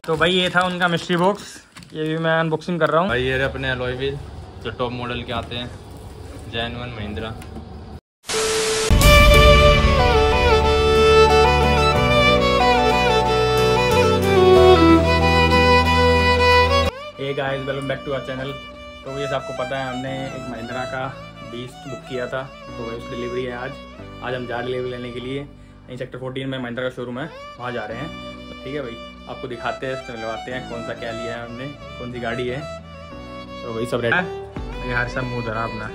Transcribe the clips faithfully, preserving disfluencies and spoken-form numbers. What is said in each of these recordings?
तो भाई ये था उनका मिस्ट्री बॉक्स, ये भी मैं अनबॉक्सिंग कर रहा हूँ। भाई ये अपने अलॉय व्हील जो टॉप मॉडल के आते हैं, genuine Mahindra. Hey guys, welcome back to our channel. तो जैसे आपको पता है हमने एक महिंद्रा का बीस्ट बुक किया था, तो उसकी डिलीवरी है आज। आज हम जा डिलीवरी लेने के लिए यहीं सेक्टर फोर्टीन में महिंद्रा का शोरूम है, वहाँ जा रहे हैं। तो ठीक है भाई, आपको दिखाते हैं, चलवाते हैं कौन सा क्या लिया है हमने, कौन सी गाड़ी है। तो भाई सब रेडी है, ये हर सब मुँह धरा अपना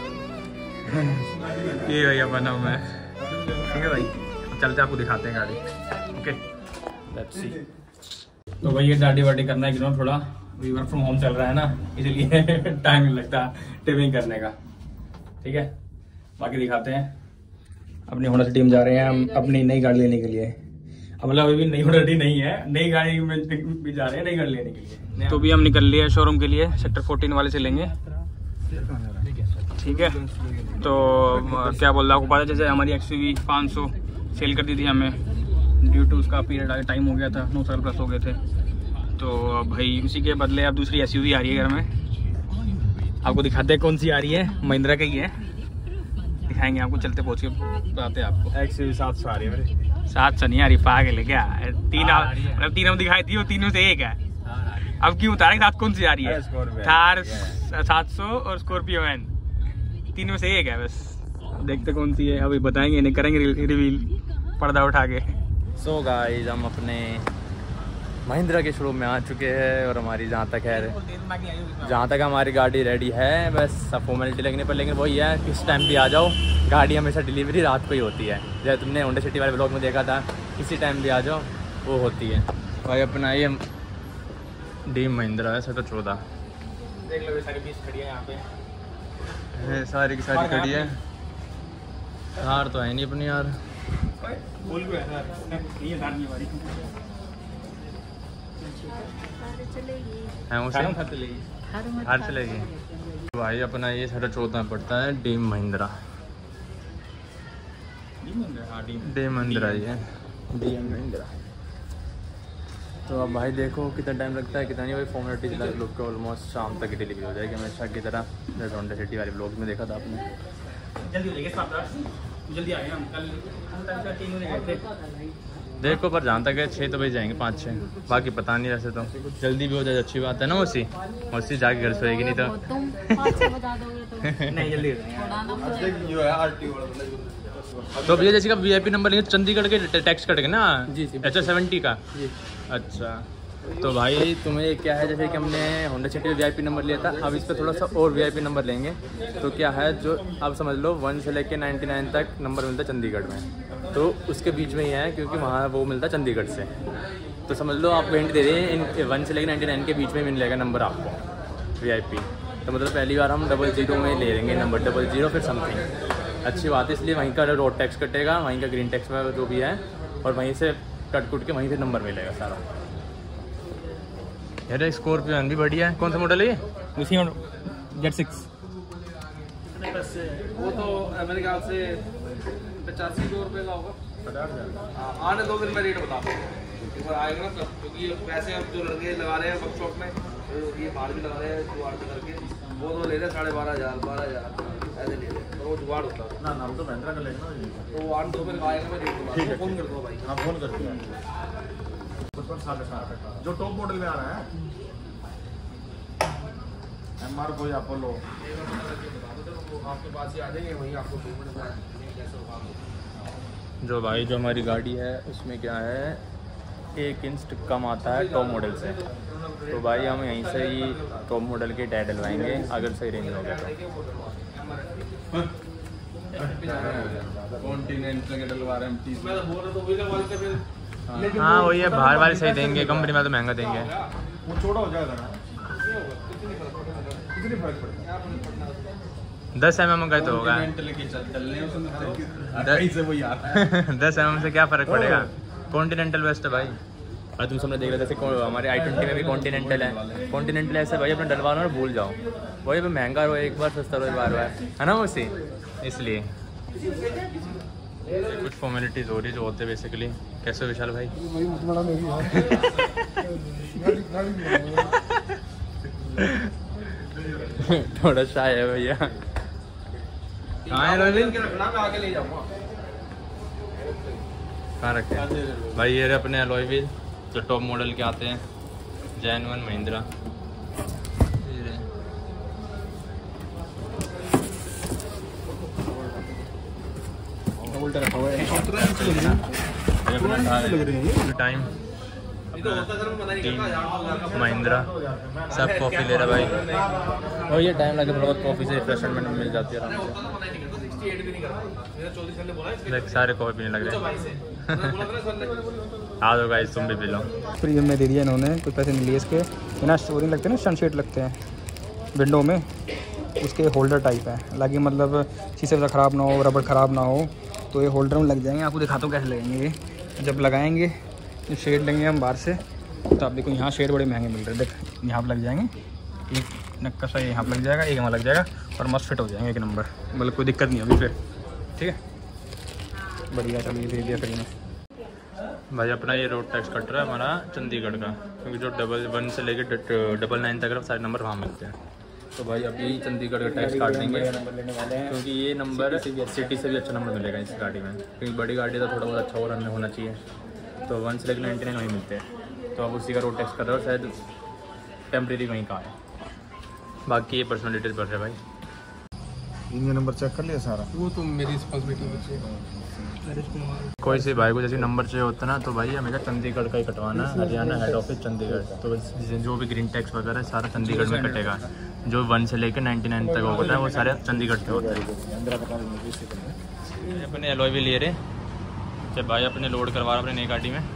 ये भाई अपना नाम है। ठीक है भाई, चलते आपको दिखाते हैं गाड़ी। Okay let's see. तो भाई ये दाढ़ी वाड़ी करना है कि थोड़ा वर्क फ्रॉम होम चल रहा है ना, इसलिए टाइम नहीं लगता ट्रिमिंग करने का। ठीक है, बाकी दिखाते हैं। अपनी होंडा सिटी में जा रहे हैं हम अपनी नई गाड़ी लेने के लिए। अब मतलब अभी भी नई होंडा सिटी नहीं है, नई गाड़ी में भी जा रहे हैं नई गाड़ी लेने के लिए। तो भी हम निकल लिए शोरूम के लिए, सेक्टर फोर्टीन वाले से लेंगे। ठीक है, तो क्या बोल रहा हूँ, पता जैसे हमारी एक्सयूवी पाँच सौ सेल कर दी थी हमें, ड्यू टू उसका पीरियड टाइम हो गया था, नौ साल प्लस हो गए थे। तो भाई उसी के बदले अब दूसरी एसयूवी आ रही है घर में। आपको दिखाते हैं कौन सी आ रही है, महिंद्रा का ही है, दिखाएंगे आपको। चलते पहुँच के बताते हैं आपको। एक्सयूवी सात सौ आ रही है मेरी। सात सौ नहीं आ रही, पागल है क्या? तीन मतलब तीनों दिखाई थी, वो तीनों से एक है। अब क्यों बता रहे सात कौन सी आ रही है? थार सात सौ और स्कॉर्पियो एन, तीनों से एक है बस। देखते कौन सी है, अभी बताएंगे, नहीं करेंगे रिवील पर्दा उठा के। सो गाइस, हम अपने महिंद्रा के शोरूम में आ चुके हैं और हमारी जहाँ तक है जहाँ तक हमारी गाड़ी रेडी है, बस सब फॉर्मेलिटी लगने पर। लेकिन वही है, किस टाइम भी आ जाओ, गाड़ी हमेशा डिलीवरी रात को ही होती है। जैसे तुमने होंडा सिटी वाले ब्लॉग में देखा था, किसी टाइम भी आ जाओ वो होती है। भाई अपना ये डीम महिंद्रा है, सेक्टर चौदह। देख लो, सारी बीस खड़ी है यहाँ पे, सारी की सारी खड़ी है। हार तो है नहीं अपनी यार, हार चलेगी भाई। अपना ये सेक्टर चौदह में पड़ता है, डीम महिंद्रा। डीम महिंद्रा ही है, डीम महिंद्रा। तो अब भाई देखो कितना टाइम लगता है, कितना नहीं भाई। फॉर्मेलिटी चला लोग को ऑलमोस्ट शाम तक की डिलीवरी हो जाएगी हमेशा की तरह, जैसे होंडा सिटी वाले ब्लॉग में देखा था आपने। जल्दी हो जाएगी, जल्दी आए हम कल तीन बजे गए थे। देखो पर जहाँ तक है छः तो बजे जाएंगे, पाँच छः, बाकी पता नहीं। वैसे तो जल्दी भी हो जाए अच्छी बात है ना। उसी उसी जाके घर सोएगी, नहीं तो नहीं जल्दी तो भैया जैसे का वीआईपी नंबर लेंगे चंडीगढ़ के टैक्स कटेंगे ना जी एच एस सेवेंटी का जी। अच्छा, तो भाई तुम्हें क्या है, जैसे कि हमने होंडा सिटी में वीआईपी नंबर लिया था, अब इस पर थोड़ा सा और वीआईपी नंबर लेंगे। तो क्या है, जो आप समझ लो वन से लेके नाइन्टी नाइन तक नंबर मिलता है चंडीगढ़ में, तो उसके बीच में ही है, क्योंकि वहाँ वो मिलता है चंडीगढ़ से। तो समझ लो आप हिंट दे रहे हैं, इन वन से लेके नाइन्टी नाइन के बीच में मिल जाएगा नंबर आपको वीआईपी। तो मतलब पहली बार हम डबल जीरो में ले लेंगे नंबर, डबल जीरो फिर समथिंग। अच्छी बात है, इसलिए वहीं का रोड टैक्स कटेगा, वहीं का ग्रीन टैक्स में जो भी है, और वहीं से कट कुट के वहीं से नंबर मिलेगा सारा। यार स्कॉर्पियो भी बढ़िया है। कौन सा मॉडल है ये? उसी जेड सिक्स। वो तो मेरे ख्याल से पचासी सौ रुपये का होगा। आने दो दिन में रेट बता एक बार आएगा ना तब, क्योंकि पैसे अब जो लड़के लगा रहे हैं वर्कशॉप में, तो ये बाहर भी लगा रहे हैं जुगाड़ करके, वो तो ले रहे हैं साढ़े बारह हज़ार बारह हज़ार ऐसे ले रहे हैं, तो वो जुगाड़ होता है ना। नाम तो महिंद्रा का लेना, तो वो आने दो दिन आएगा, मैं रेट बता फोन कर दो भाई। हाँ फोन कर दो। जो टॉप मॉडल में आ रहा है एम आर कोई अपोलो, आपके पास ही आ जाएंगे, वहीं आपको पेमेंट कैसे होगा। जो भाई जो हमारी गाड़ी है उसमें क्या है, एक इंच कम आता है टॉप मॉडल से। तो भाई हम यहीं से ही टॉप मॉडल के टायर डलवाएंगे, अगर सही रेंज हो गया तो। कॉन्टिनेंटल के डलवा रहे हैं तीस। मैं तो बोल रहा तो वही लगवा लेते फिर। हाँ वही है, बाहर वाले सही देंगे, कंपनी में तो महंगा देंगे। वो छोटा हो जाएगा ना, कितनी फर्क पड़ता है? दस एम एम का तो होगा, दस एम एम से क्या फ़र्क पड़ेगा। कॉन्टिनेंटल बेस्ट है भाई। और तुम सबने देख रहे जैसे हमारे आई ट्वेंटी में भी कॉन्टिनेंटल है। कॉन्टिनेंटल ऐसे भाई अपने डलवाना और भूल जाओ, वही महंगा रहो एक बार, सस्ता रहो एक बार है ना, उसी इसलिए। कुछ फॉर्मेलिटीज़ हो रही जो होते बेसिकली। कैसे हो विशाल भाई? थोड़ा शाय है भैया। कहाँ है रोहित? कहाँ रखे भाई? ये रहे अपने अलॉय व्हील जो टॉप मॉडल के आते हैं, जैन वन महिंद्रा। टाइम महिंद्रा सब कॉफ़ी ले रहा भाई। और ये टाइम लगे थोड़ा बहुत कॉफ़ी से रिफ्रेशमेंट मिल जाती है आराम से। सारे कॉफ़ी पीने लग रहे हैं। आ दो गाइस तुम भी पी लो। प्रीमियम में दे दिया इन्होंने, कुछ पैसे नहीं लिए इसके। बिना स्टोरिंग लगते हैं ना, सनशेड लगते हैं विंडो में, उसके होल्डर टाइप है। हालांकि मतलब शीशे वगैरह ख़राब ना हो, रबड़ ख़राब ना हो, तो ये होल्डर में लग जाएंगे। आपको दिखाता हूँ कैसे लगेंगे ये। जब लगाएंगे तो शेड लेंगे हम बाहर से, तो आप देखो यहाँ शेड बड़े महंगे मिल रहे हैं। देख यहाँ पर लग जाएंगे, एक नक्का सा यहाँ पर लग जाएगा, एक यहाँ लग जाएगा और मस्त फिट हो जाएंगे एक नंबर। मतलब कोई दिक्कत नहीं होगी फिर। ठीक है, बढ़िया। चलो ये दे दिया फ्री में भाई। अपना ये रोड टैक्स कट रहा है हमारा चंडीगढ़ का, क्योंकि जो डबल वन से लेकर डबल नाइन तक सारे नंबर वहाँ मिलते हैं। तो भाई अभी चंडीगढ़ का टैक्स काट देंगे, क्योंकि ये नंबर सिटी से भी अच्छा नंबर मिलेगा इस गाड़ी में, क्योंकि बड़ी गाड़ी तो थोड़ा बहुत अच्छा और रन होना चाहिए। तो वन से लेकर नाइन्टी नाइन वहीं मिलते हैं। तो अब उसी का रोड टैक्स कर रहे हो, शायद टेम्प्रेरी वहीं का है। बाकी ये पर्सनल डिटेल्स भर रहे भाई। इंजन नंबर चेक कर लिया सारा? वो तो मेरी रिस्पॉन्सिबिलिटी है। कोई से भाई को जैसे नंबर चाहिए होता है ना, तो भाई हमें चंडीगढ़ का ही कटवाना है। Haryana head office Chandigarh. तो जो भी ग्रीन टैक्स वगैरह सारा चंडीगढ़ में कटेगा। जो वन से लेकर नाइन्टी नाइन तक होता है वो सारे चंडीगढ़ से होता है। अपने अलॉय भी ले रहे जब भाई अपने लोड करवा रहे अपने नई गाड़ी में।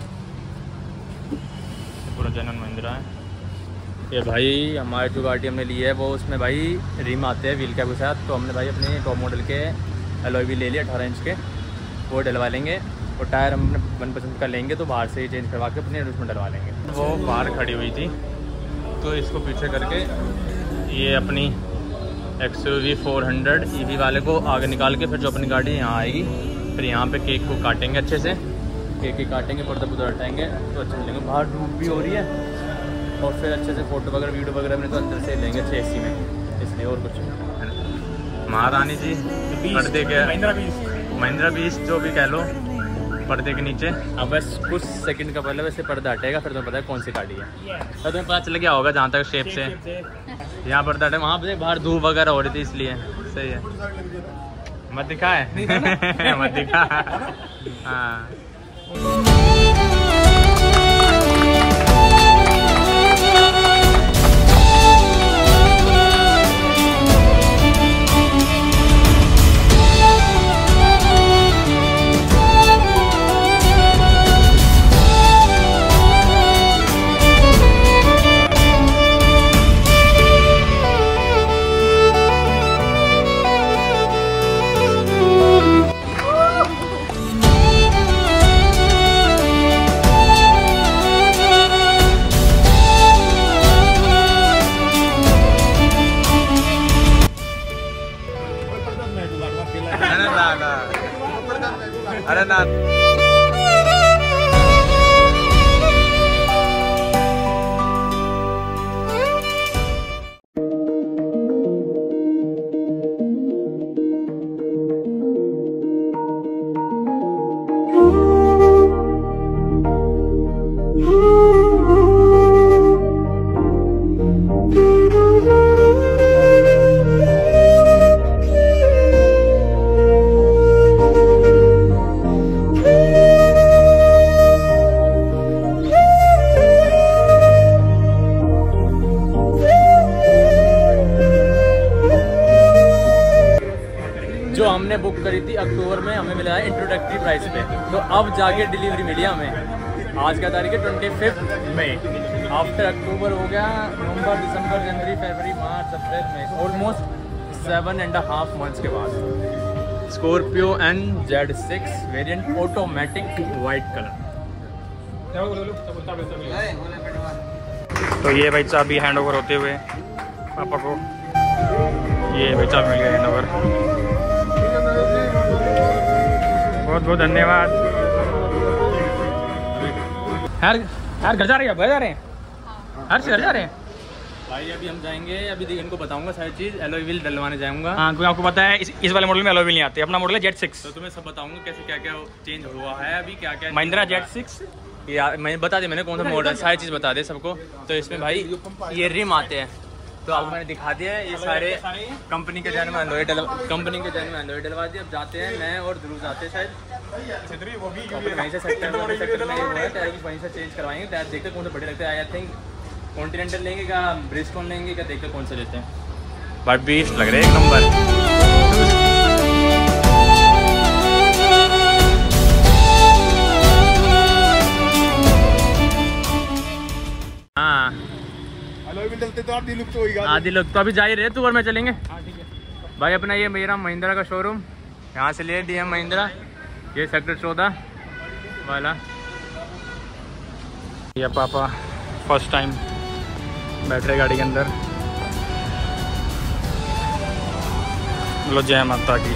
पूरा जनरल महिंद्रा है ये भाई। हमारी जो गाड़ी हमने ली है वो उसमें भाई रिम आते हैं व्हील कैप के साथ। तो हमने भाई अपने टॉप मॉडल के अलॉय भी ले लिया अठारह इंच के, वो डलवा लेंगे। और टायर हम मन पसंद का लेंगे तो बाहर से ही चेंज करवा के अपने उसमें डलवा लेंगे। वो बाहर खड़ी हुई थी तो इसको पीछे करके ये अपनी X U V four hundred E V वाले को आगे निकाल के फिर जो अपनी गाड़ी यहाँ आएगी, फिर यहाँ पे केक को काटेंगे अच्छे से। केक ही काटेंगे, पर्दा पुर्दा हटाएंगे तो अच्छा चलेंगे। बाहर धूप भी हो रही है और फिर अच्छे से फोटो वगैरह वीडियो वगैरह में तो अंदर से लेंगे अच्छे एसी में, इसलिए और कुछ नहीं। महारानी जी पर्दे के महिंद्रा बीस जो भी कह लो पर्दे के नीचे। अब बस कुछ सेकंड का पहले वैसे पर्दा हटेगा, फिर तुम्हें पता है कौन सी गाड़ी है। तो तुम्हें पता चल गया होगा जहाँ तक शेप से यहाँ पर्दा हटे। वहाँ पे बाहर धूप वगैरह हो रही थी इसलिए। सही है, मत दिखा है मत दिखा। हाँ अरे ना जो हमने बुक करी थी अक्टूबर में, हमें मिला है इंट्रोडक्टरी प्राइस पे। तो अब जाके डिलीवरी मिली हमें। आज का तारीख है twenty fifth May. After October हो गया, नवंबर, दिसंबर, जनवरी, फरवरी, मार्च, अप्रैल, मई, almost seven and half months के बाद Scorpio N Z six variant automatic white colour. तो ये भाई चाबी हैंड ओवर होते हुए पापा को, ये भाई चाबी मिल गया हैंड ओवर। बहुत बहुत धन्यवाद। यार यार घर जा रहे हैं, घर जा रहे हैं, हर से घर जा रहे हैं भाई। अभी हम जाएंगे, अभी इनको बताऊंगा सारी चीज़, एलॉय व्हील डलवाने जाऊंगा। हाँ, क्योंकि आपको पता है इस, इस वाले मॉडल में एलॉय व्हील नहीं आते। अपना मॉडल है जेड सिक्स, तो तुम्हें सब बताऊंगा कैसे क्या क्या चेंज हुआ है, अभी क्या क्या महिंद्रा जेड सिक्स। यार मैंने बता दिया, मैंने कौन सा मॉडल, सारी चीज़ बता दे सबको। तो इसमें भाई ये रिम आते हैं, तो आपको मैंने दिखा दिया है। ये सारे कंपनी के जन में एलॉय डल कंपनी के जन में एलॉय डलवा दिए। अब जाते हैं, मैं और ध्रुव जाते हैं शायद वहीं से सेक्टर में, सेक्टर में वो है टायर की, वहीं से चेंज करवाएंगे। टायर देखते कौन से बड़े लगते हैं। आई थिंक कॉन्टिनेंटल लेंगे क्या ब्रिजस्टोन लेंगे क्या, देखते कौन से लेते हैं। भाई बीस्ट लग रहे हैं एक नंबर। हाँ तो आधी लुक तो होगा, आधी लोग तो अभी जा ही रहे तू और मैं चलेंगे। भाई अपना ये मेरा महिंद्रा का शोरूम, यहाँ से ले डीएम महिंद्रा, ये सेक्टर चौदह वाला। ये पापा फर्स्ट टाइम बैठ रहे गाड़ी के अंदर। बोलो जय माता की।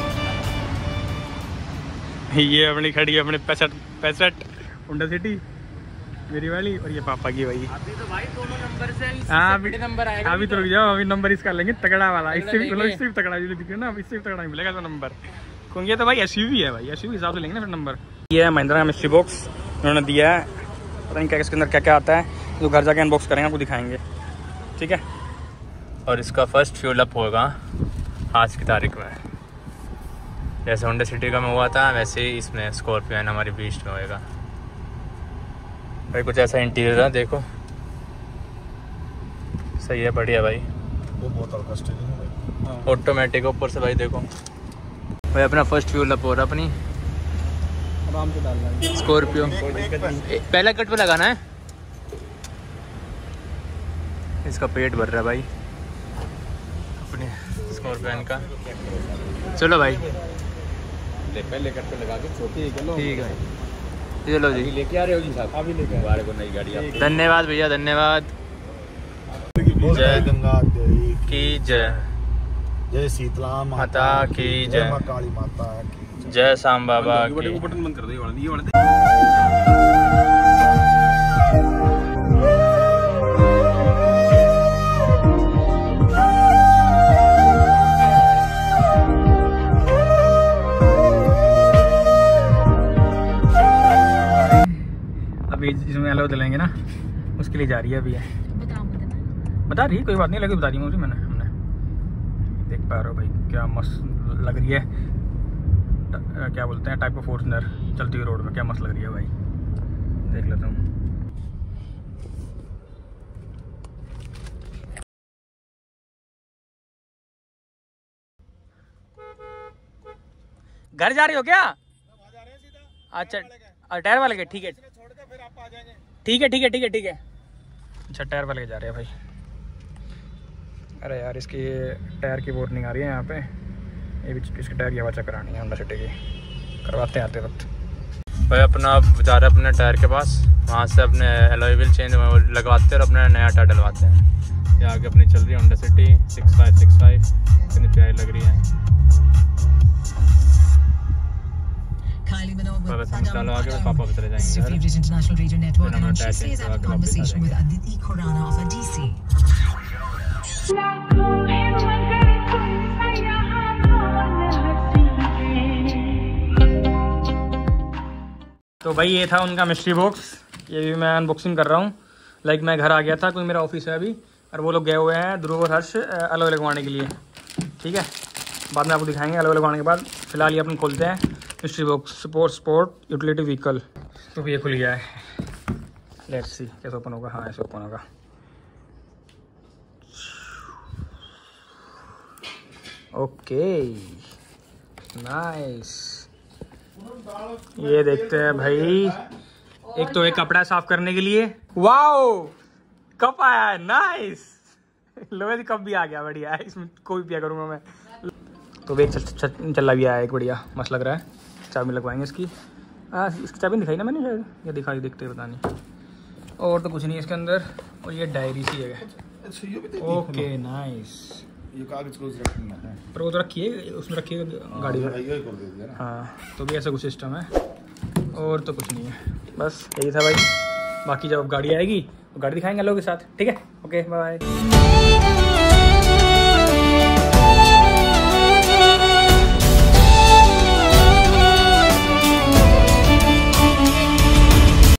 ये अपनी खड़ी है अपने पैंसठ पैंसठ होंडा सिटी मेरी वाली, और ये पापा की भाई। अभी तो भाई दोनों नंबर से हाँ अभी नंबर आएगा। अभी तो रुक जाओ, अभी नंबर इसका लेंगे तगड़ा वाला। इससे भी मतलब इससे भी तगड़ा जो दिख रहा है ना, इससे भी तगड़ा मिलेगा तो नंबर, क्योंकि ये तो भाई एसयूवी है भाई, एसयूवी हिसाब से लेंगे ना फिर नंबर। ये है महिंद्रा का मिस्ट्री बॉक्स उन्होंने दिया है, पता नहीं क्या इसके अंदर क्या क्या आता है, जो घर जाके अनबॉक्स करेंगे आपको दिखाएंगे, ठीक है। और इसका फर्स्ट फ्यूल अप होगा आज की तारीख में। जैसे होंडा सिटी का में हुआ था वैसे ही इसमें स्कॉर्पियो एन हमारी बीस्ट में होएगा भाई। कुछ ऐसा इंटीरियर है, देखो सही है, बढ़िया भाई। वो बहुत हल्का स्टीयरिंग है भाई, ऑटोमेटिक ऊपर से भाई। देखो भाई अपना फर्स्ट फ्यूल अप हो रहा अपनी आराम से डालना है स्कॉर्पियो। पहला कट पे लगाना है, इसका पेट भर रहा है भाई अपने स्कॉर्पियो का। चलो भाई पहले कट पे लगा के छोटी चलो, ठीक है। चलो जी, लेके आ रहे हो जी साहब, अभी लेके हमारे को नई गाड़ी आप। धन्यवाद भैया, धन्यवाद। जय गंगा देवी की जय, जय शीतला माता की जय, मां काली माता की जय शाम बाबा की। बटन बंद कर दो, ये वाला ये वाला। अभी इसमें एलो दिलाएंगे ना, उसके लिए जा रही है अभी है। बता रही है, कोई बात नहीं, लगे बता रही मुझे मैंने हमने देख पा रहे हो भाई क्या मस्त लग रही है। क्या बोलते हैं टाइप ऑफ फॉर्च्यूनर चलती हुई रोड में, क्या मस्त लग रही है भाई, देख लेता हूँ। घर जा रही हो क्या? अच्छा टायर वाले के, ठीक है ठीक है ठीक है ठीक है ठीक है। अच्छा टायर वाले के जा रहे हैं भाई। अरे यार इसकी टायर की वार्निंग आ रही है यहाँ पे, ये भी इसके टायर की हवा चेक करानी है होंडा सिटी की, करवाते हैं आते वक्त। भाई अपना जा रहे अपने टायर के पास, वहाँ से अपने एलॉय व्हील चेंज लगवाते हैं और अपना नया टायर डलवाते हैं। ये आगे अपनी चल रही है Honda City six five six five, कितनी प्यारी लग रही है। बस हम चलो आगे, पापा भी चले जाएंगे। तो भाई ये था उनका मिस्ट्री बॉक्स, ये भी मैं अनबॉक्सिंग कर रहा हूँ। लाइक मैं घर आ गया था, कोई मेरा ऑफिस है अभी, और वो लोग गए हुए हैं ध्रुव और हर्ष एलॉय लगवाने के लिए, ठीक है। बाद में आपको दिखाएंगे एलॉय लगवाने के बाद। फिलहाल ये अपन खोलते हैं mystery box, sport sport utility vehicle. तो ये खुल गया है, लेट्स सी कैसे ओपन होगा। हाँ ऐसे ओपन होगा। ओके नाइस, ये देखते हैं भाई। एक तो एक कपड़ा साफ करने के लिए, वाओ कप आया है, नाइस। लोहे की कप भी आ गया, बढ़िया है, इसमें कोई पिया करूँगा मैं। तो एक चल, चला भी आया एक, बढ़िया मस्त लग रहा है। चाबी लगवाएंगे इसकी। हाँ इसकी चाबी दिखाई ना मैंने शायद, या दिखाई देखते पता नहीं। और तो कुछ नहीं इसके अंदर, और ये डायरी सी है। ओके नाइस, ये कागज को रखना है पर वो तो रखिए उसमें रखिए गाड़ी में। ये कर दे दिया ना। हाँ तो भी ऐसा कुछ सिस्टम है और तो कुछ नहीं है, बस यही था भाई। बाकी जब गाड़ी आएगी तो गाड़ी दिखाएंगे लोगों के साथ, ठीक है। Okay bye.